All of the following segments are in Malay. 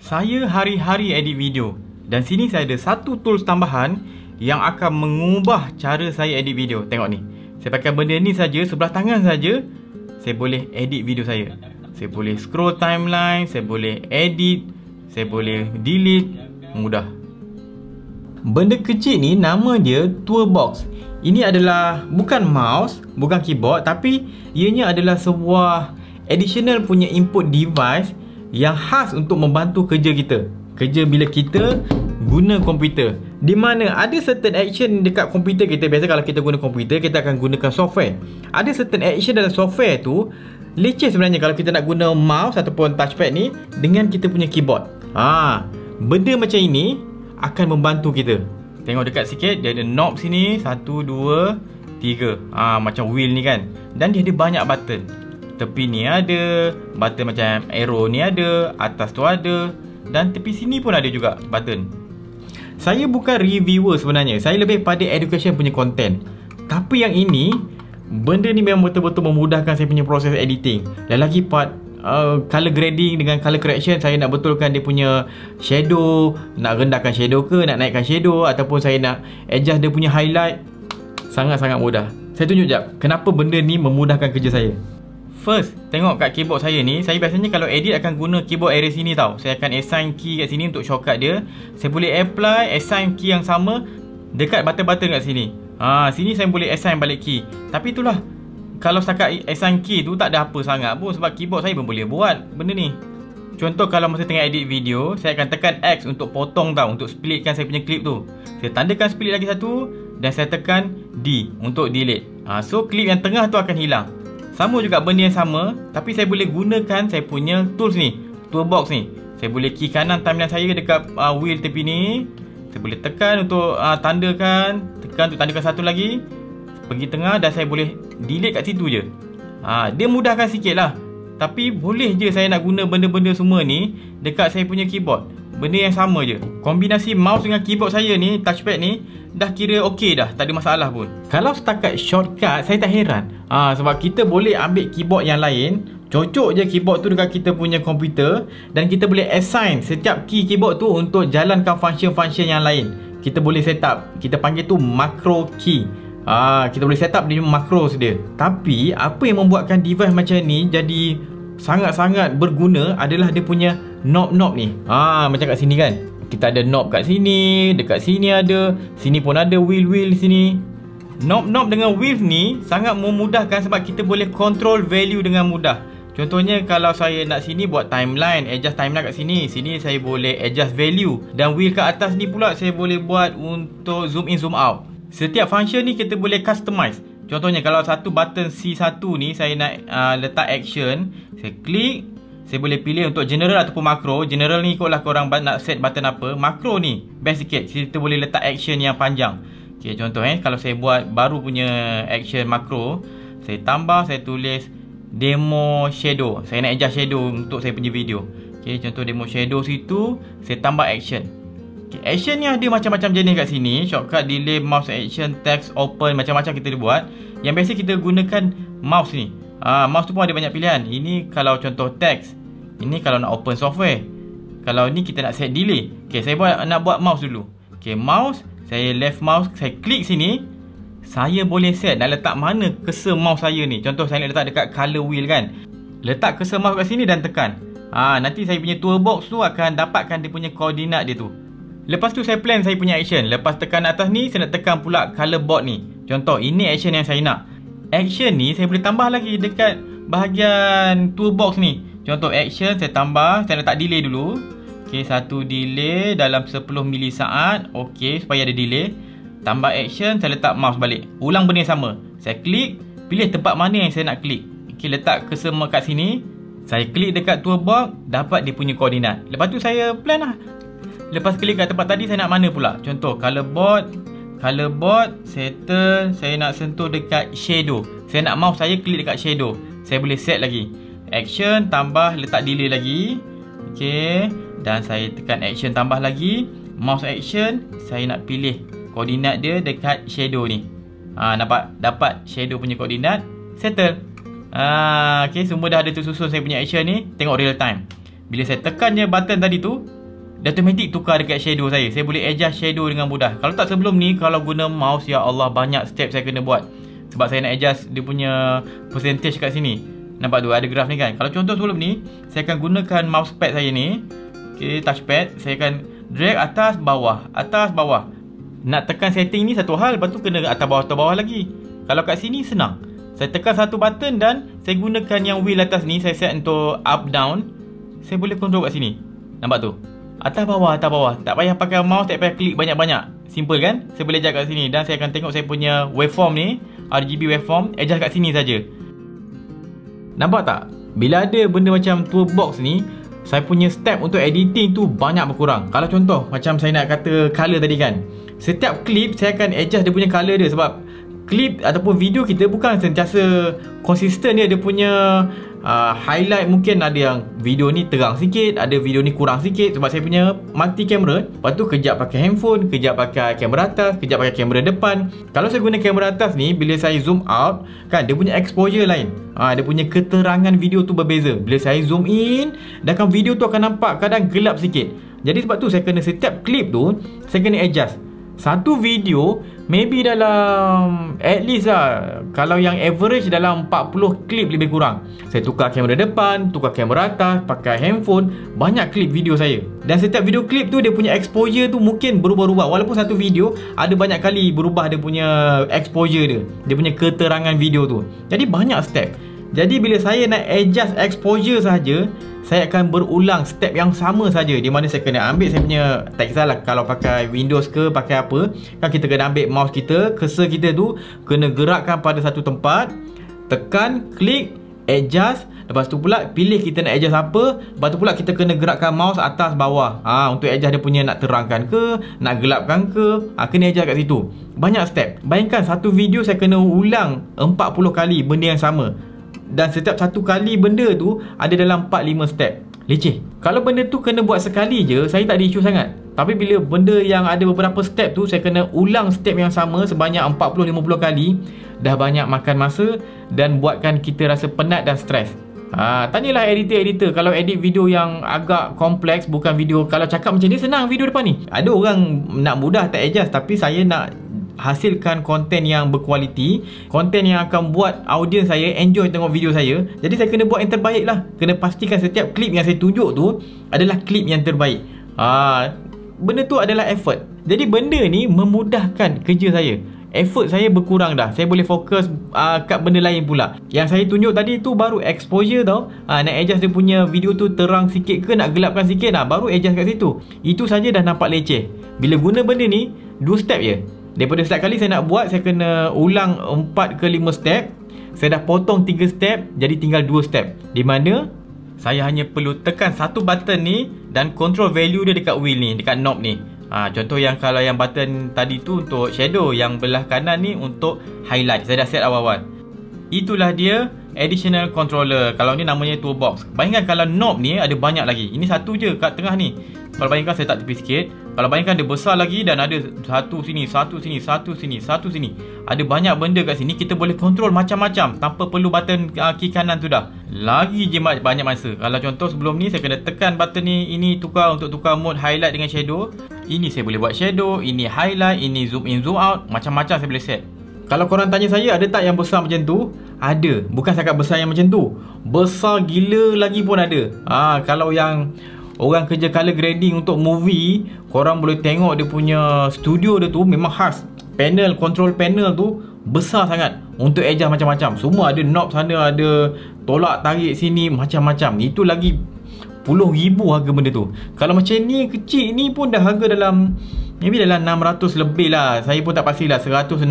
Saya hari-hari edit video dan sini saya ada satu tools tambahan yang akan mengubah cara saya edit video. Tengok ni. Saya pakai benda ni saja, sebelah tangan saja, saya boleh edit video saya. Saya boleh scroll timeline, saya boleh edit, saya boleh delete, mudah. Benda kecil ni nama dia toolbox. Ini adalah bukan mouse, bukan keyboard, tapi ianya adalah sebuah additional punya input device yang khas untuk membantu kerja kita. Kerja bila kita guna komputer, di mana ada certain action dekat komputer kita. Biasa kalau kita guna komputer, kita akan gunakan software. Ada certain action dalam software tu leceh sebenarnya kalau kita nak guna mouse ataupun touchpad ni dengan kita punya keyboard. Benda macam ini akan membantu kita. Tengok dekat sikit, dia ada knob sini, 1, 2, 3. Macam wheel ni kan. Dan dia ada banyak button. Tepi ni ada, button macam arrow ni ada, atas tu ada, dan tepi sini pun ada juga button. Saya bukan reviewer sebenarnya, saya lebih pada education punya content. Tapi yang ini, benda ni memang betul-betul memudahkan saya punya proses editing. Dan lagi part color grading dengan color correction, saya nak betulkan dia punya shadow, nak rendahkan shadow ke, nak naikkan shadow, ataupun saya nak adjust dia punya highlight. Sangat-sangat mudah. Saya tunjuk jap kenapa benda ni memudahkan kerja saya. First, tengok kat keyboard saya ni. Saya biasanya kalau edit akan guna keyboard arrow sini tau. Saya akan assign key kat sini untuk shortcut dia. Saya boleh apply, assign key yang sama dekat button-button kat sini. Sini saya boleh assign balik key. Tapi itulah, kalau setakat assign key tu tak ada apa sangat pun, sebab keyboard saya pun boleh buat benda ni. Contoh kalau masa tengah edit video, saya akan tekan X untuk potong tau, untuk splitkan saya punya clip tu. Saya tandakan split lagi satu dan saya tekan D untuk delete. So clip yang tengah tu akan hilang. Sama juga benda yang sama, tapi saya boleh gunakan saya punya tools ni, toolbox ni. Saya boleh key kanan timeline saya dekat wheel tepi ni. Saya boleh tekan untuk tandakan, tekan untuk tandakan satu lagi, pergi tengah, dan saya boleh delete kat situ je. Dia mudahkan sikit lah. Tapi boleh je saya nak guna benda-benda semua ni dekat saya punya keyboard. Benda yang sama je. Kombinasi mouse dengan keyboard saya ni, touchpad ni, dah kira okey dah, tak ada masalah pun. Kalau setakat shortcut, saya tak heran. Sebab kita boleh ambil keyboard yang lain, cocok je keyboard tu dekat kita punya komputer, dan kita boleh assign setiap key keyboard tu untuk jalankan function-function yang lain. Kita boleh set up, kita panggil tu macro key. Kita boleh set up dia macros dia. Tapi apa yang membuatkan device macam ni jadi sangat-sangat berguna adalah dia punya knob-knob ni. Macam kat sini kan, kita ada knob kat sini, dekat sini ada, sini pun ada wheel-wheel sini. Knob-knob dengan wheel ni sangat memudahkan sebab kita boleh control value dengan mudah. Contohnya kalau saya nak sini buat timeline, adjust timeline kat sini, sini saya boleh adjust value. Dan wheel kat atas ni pula saya boleh buat untuk zoom in, zoom out. Setiap function ni kita boleh customize. Contohnya kalau satu button C1 ni saya nak letak action, saya klik, saya boleh pilih untuk general ataupun makro. General ni ikutlah korang nak set button apa. Makro ni best sikit, kita boleh letak action yang panjang. Okay, contoh kalau saya buat baru punya action makro, saya tambah, saya tulis demo shadow. Saya nak adjust shadow untuk saya punya video. Okay, contoh demo shadow situ, saya tambah action. Okay, action ni ada macam-macam jenis kat sini. Shortcut, delay, mouse action, text, open, macam-macam kita buat. Yang biasa kita gunakan mouse ni. Mouse tu pun ada banyak pilihan. Ini kalau contoh text. Ini kalau nak open software. Kalau ni kita nak set delay. Okay, saya nak buat mouse dulu. Okay, mouse, saya left mouse, saya klik sini. Saya boleh set nak letak mana cursor mouse saya ni. Contoh saya nak letak dekat color wheel kan. Letak cursor mouse kat sini dan tekan. Nanti saya punya toolbox tu akan dapatkan dia punya koordinat dia tu. Lepas tu saya plan saya punya action. Lepas tekan atas ni, saya nak tekan pula color board ni. Contoh, ini action yang saya nak. Action ni saya boleh tambah lagi dekat bahagian toolbox ni. Contoh action, saya tambah, saya letak delay dulu. Okay, satu delay dalam 10 milisaat. Okay, supaya ada delay. Tambah action, saya letak mouse balik. Ulang benda yang sama. Saya klik, pilih tempat mana yang saya nak klik. Okay, letak cursor kat sini. Saya klik dekat toolbox, dapat dia punya koordinat. Lepas tu saya plan lah. Lepas klik kat tempat tadi, saya nak mana pula. Contoh color board, settle, saya nak sentuh dekat shadow. Saya nak mouse saya klik dekat shadow. Saya boleh set lagi. Action, tambah, letak delay lagi. Okay, dan saya tekan action tambah lagi. Mouse action, saya nak pilih koordinat dia dekat shadow ni. Nampak? Dapat shadow punya koordinat. Settle. Okay, semua dah ada tersusun saya punya action ni. Tengok real time. Bila saya tekan je button tadi tu, dia automatic tukar dekat shadow saya. Saya boleh adjust shadow dengan mudah. Kalau tak sebelum ni, kalau guna mouse, ya Allah, banyak step saya kena buat. Sebab saya nak adjust dia punya percentage kat sini. Nampak tu, ada graf ni kan. Kalau contoh sebelum ni, saya akan gunakan mousepad saya ni, okay, touchpad. Saya akan drag atas bawah, atas bawah. Nak tekan setting ni satu hal, lepas tu kena atas bawah lagi. Kalau kat sini senang. Saya tekan satu button dan saya gunakan yang wheel atas ni, saya set untuk up down. Saya boleh control kat sini. Nampak tu? Atas bawah, atas bawah. Tak payah pakai mouse, tak payah klik banyak-banyak. Simple kan? Saya boleh adjust kat sini. Dan saya akan tengok saya punya waveform ni, RGB waveform, adjust kat sini saja. Nampak tak? Bila ada benda macam toolbox ni, saya punya step untuk editing tu banyak berkurang. Kalau contoh, macam saya nak kata color tadi kan, setiap clip saya akan adjust dia punya color dia. Sebab klip ataupun video kita bukan sentiasa konsisten dia punya highlight. Mungkin ada yang video ni terang sikit, ada video ni kurang sikit. Sebab saya punya multi kamera. Lepas tu kejap pakai handphone, kejap pakai kamera atas, kejap pakai kamera depan. Kalau saya guna kamera atas ni, bila saya zoom out kan, dia punya exposure lain. Dia punya keterangan video tu berbeza. Bila saya zoom in, dah kan video tu akan nampak kadang gelap sikit. Jadi sebab tu saya kena setiap klip tu saya kena adjust. Satu video maybe dalam at least lah, kalau yang average dalam 40 klip lebih kurang. Saya tukar kamera depan, tukar kamera atas, pakai handphone. Banyak klip video saya. Dan setiap video klip tu dia punya exposure tu mungkin berubah-ubah. Walaupun satu video ada banyak kali berubah dia punya exposure dia, dia punya keterangan video tu. Jadi banyak step. Jadi bila saya nak adjust exposure saja, saya akan berulang step yang sama saja. Di mana saya kena ambil saya punya, tak kisahlah kalau pakai Windows ke pakai apa, kan kita kena ambil mouse kita, cursor kita tu kena gerakkan pada satu tempat, tekan, klik, adjust. Lepas tu pula pilih kita nak adjust apa. Lepas tu pula kita kena gerakkan mouse atas bawah, untuk adjust dia punya nak terangkan ke, nak gelapkan ke, kena adjust kat situ. Banyak step. Bayangkan satu video saya kena ulang 40 kali benda yang sama. Dan setiap satu kali benda tu ada dalam 4-5 step. Leceh. Kalau benda tu kena buat sekali je, saya tak ada isu sangat. Tapi bila benda yang ada beberapa step tu, saya kena ulang step yang sama sebanyak 40-50 kali, dah banyak makan masa dan buatkan kita rasa penat dan stres. Tanyalah editor-editor, kalau edit video yang agak kompleks, bukan video, kalau cakap macam ni senang video depan ni. Ada orang nak mudah tak adjust, tapi saya nak hasilkan konten yang berkualiti, konten yang akan buat audiens saya enjoy tengok video saya. Jadi saya kena buat yang terbaik lah. Kena pastikan setiap klip yang saya tunjuk tu adalah klip yang terbaik. Benda tu adalah effort. Jadi benda ni memudahkan kerja saya. Effort saya berkurang dah. Saya boleh fokus kat benda lain pula. Yang saya tunjuk tadi tu baru exposure tau. Nak adjust dia punya video tu terang sikit ke, nak gelapkan sikit, baru adjust kat situ. Itu saja dah nampak leceh. Bila guna benda ni 2 step je. Daripada setiap kali saya nak buat, saya kena ulang 4 ke 5 step. Saya dah potong 3 step, jadi tinggal 2 step. Di mana saya hanya perlu tekan satu button ni dan control value dia dekat wheel ni, dekat knob ni. Contoh yang kalau yang button tadi tu untuk shadow, yang belah kanan ni untuk highlight. Saya dah set awal-awal. Itulah dia additional controller. Kalau ni namanya toolbox. Bayangkan kalau knob ni ada banyak lagi. Ini satu je kat tengah ni. Kalau bayangkan saya tak tepi sikit, kalau bayangkan dia besar lagi dan ada satu sini, satu sini, satu sini, satu sini, ada banyak benda kat sini, kita boleh kontrol macam-macam tanpa perlu button kiri kanan tu dah. Lagi je banyak masa. Kalau contoh sebelum ni saya kena tekan button ni, ini tukar untuk tukar mode highlight dengan shadow. Ini saya boleh buat shadow, ini highlight, ini zoom in, zoom out, macam-macam saya boleh set. Kalau korang tanya saya ada tak yang besar macam tu? Ada. Bukan cakap besar yang macam tu, besar gila lagi pun ada. Kalau yang orang kerja color grading untuk movie, korang boleh tengok dia punya studio dia tu memang khas. Panel, control panel tu besar sangat untuk adjust macam-macam. Semua ada knob sana, ada tolak tarik sini, macam-macam. Itu lagi puluh ribu harga benda tu. Kalau macam ni kecil ni pun dah harga dalam maybe dalam 600 lebih lah. Saya pun tak pastilah, $169.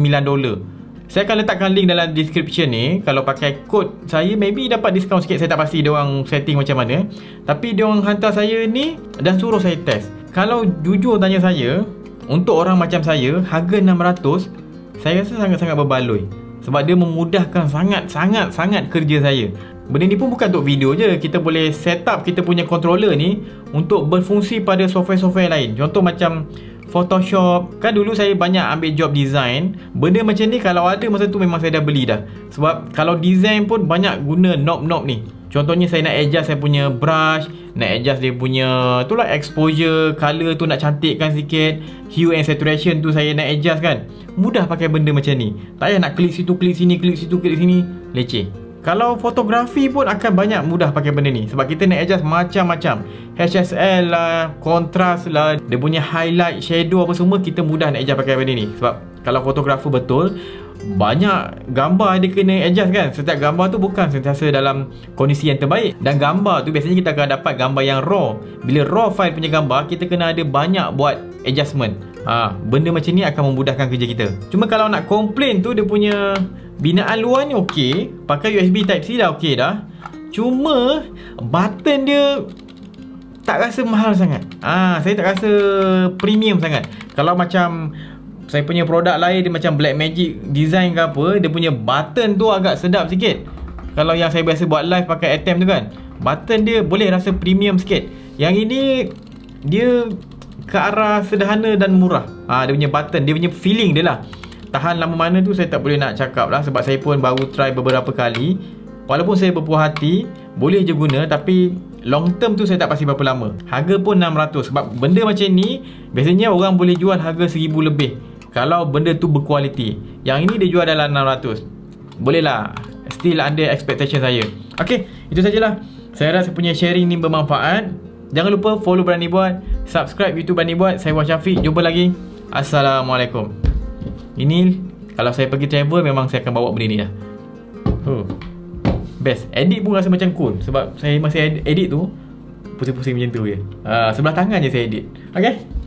Saya akan letakkan link dalam description ni. Kalau pakai kod saya maybe dapat diskaun sikit. Saya tak pasti diorang setting macam mana, tapi diorang hantar saya ni dan suruh saya test. Kalau jujur tanya saya, untuk orang macam saya, harga 600 saya rasa sangat-sangat berbaloi. Sebab dia memudahkan sangat-sangat kerja saya. Benda ni pun bukan untuk video je. Kita boleh set up kita punya controller ni untuk berfungsi pada software-software lain. Contoh macam Photoshop. Kan dulu saya banyak ambil job design. Benda macam ni kalau ada masa tu memang saya dah beli dah. Sebab kalau design pun banyak guna knob-knob ni. Contohnya saya nak adjust saya punya brush, nak adjust dia punya tu lah exposure, color tu nak cantikkan sikit, hue and saturation tu saya nak adjust kan. Mudah pakai benda macam ni. Tak payah nak klik situ, klik sini, klik situ, klik sini, leceh. Kalau fotografi pun akan banyak mudah pakai benda ni. Sebab kita nak adjust macam-macam. HSL lah, kontras lah, dia punya highlight, shadow apa semua, kita mudah nak adjust pakai benda ni. Sebab kalau fotografer betul, banyak gambar dia kena adjust kan. Setiap gambar tu bukan sentiasa dalam kondisi yang terbaik. Dan gambar tu biasanya kita akan dapat gambar yang raw. Bila raw file punya gambar, kita kena ada banyak buat adjustment. Benda macam ni akan memudahkan kerja kita. Cuma kalau nak komplain tu, dia punya binaan luar ni okey, pakai USB Type-C dah okey dah. Cuma button dia tak rasa mahal sangat. Saya tak rasa premium sangat. Kalau macam saya punya produk lain, dia macam Blackmagic design ke apa, dia punya button tu agak sedap sikit. Kalau yang saya biasa buat live pakai Atem tu kan, button dia boleh rasa premium sikit. Yang ini dia ke arah sederhana dan murah. Dia punya button, dia punya feeling dia lah. Tahan lama mana tu saya tak boleh nak cakap lah. Sebab saya pun baru try beberapa kali. Walaupun saya berpuas hati, boleh je guna, tapi long term tu saya tak pasti berapa lama. Harga pun 600. Sebab benda macam ni biasanya orang boleh jual harga 1000 lebih kalau benda tu berkualiti. Yang ini dia jual dalam 600. Boleh lah, still under expectation saya. Ok, itu sajalah. Saya rasa punya sharing ni bermanfaat. Jangan lupa follow Berani Buat, subscribe YouTube Berani Buat. Saya Wan Syafiq. Jumpa lagi. Assalamualaikum. Ini kalau saya pergi travel, memang saya akan bawa benda ni lah. Best. Edit pun rasa macam cool. Sebab saya masih edit tu pusing-pusing macam tu je. Sebelah tangan je saya edit. Okay.